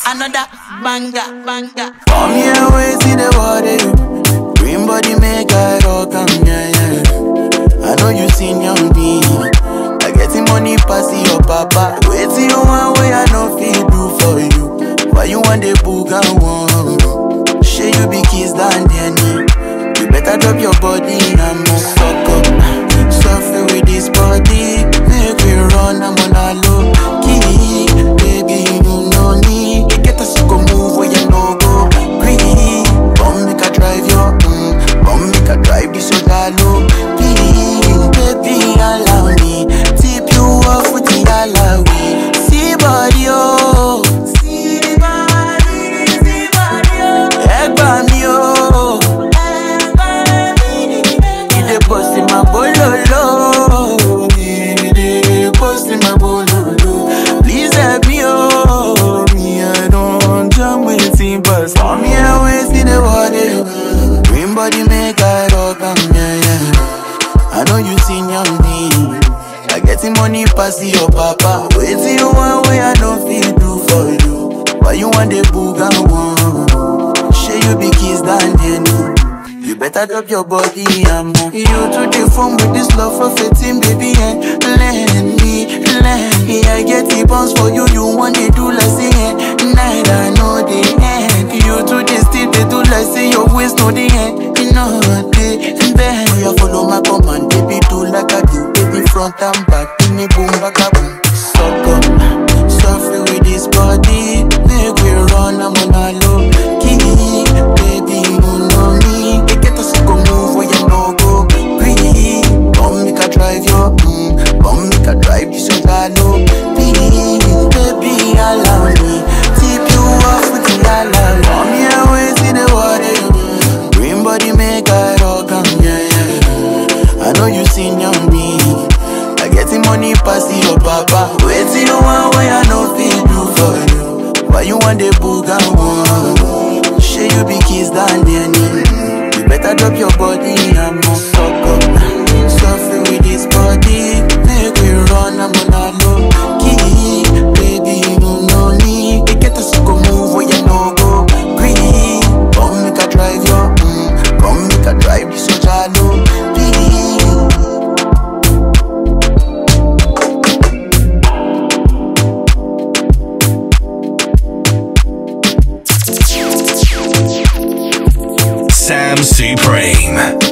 another banger. Come here, we see the water. Green body make I rock am, yeah. I know you seen young me. I getting money pass your papa. Wait till you want way I know feel do for you. Why you want the book and one? Share you be kiss down there. You better drop your body and move fuck up. Suffer with this body. Make we run, I'm on a low key. Baby, you know me. You get us to go move where you no go. Green, come make a drive your come make a drive this so low. Please, baby, allow me. Tip you off with the alawi. See body, oh. See body, oh. Egg by me, oh. Post in my bololo, post in my bololo. Please help me, oh, me I don't jam with him, but come here, we see the water. Green body make I rock am, yeah. I know you seen young me. I getting money pass your papa. Wait till you want way I know feel do for you. Why you want the booga one? Share you be kiss down there. You better drop your body and move. You to the phone with this love for 15, baby, and let me. I get the bounce for you, you want to do like say, night I know the end. You to the still they do like say your waist know the end. You know the bend. You follow my command, baby, do like I do. Baby, front and back, give me boom, back up. Suck up, suffer with this body. Make we run, I'm on a low key. Baby, you know me. Go move where you no go. Breathe. Come make a drive your come make a drive this so low. Please, baby, allow me. Tip you off with the alarm. Come here, we see the water. Green body make a rock am, yeah. I know you seen young me. I getting money pass your papa. Wait till you want way I know feel do for you. Why you want the booga one? Share you be kiss down there. Better drop your body and move fuck up. Suffer with this body. Make we run, I'm on a low key. Baby, you know me. You get us to go move where you no go. Green, come make a drive your come make a drive this so low. Sam Supreme.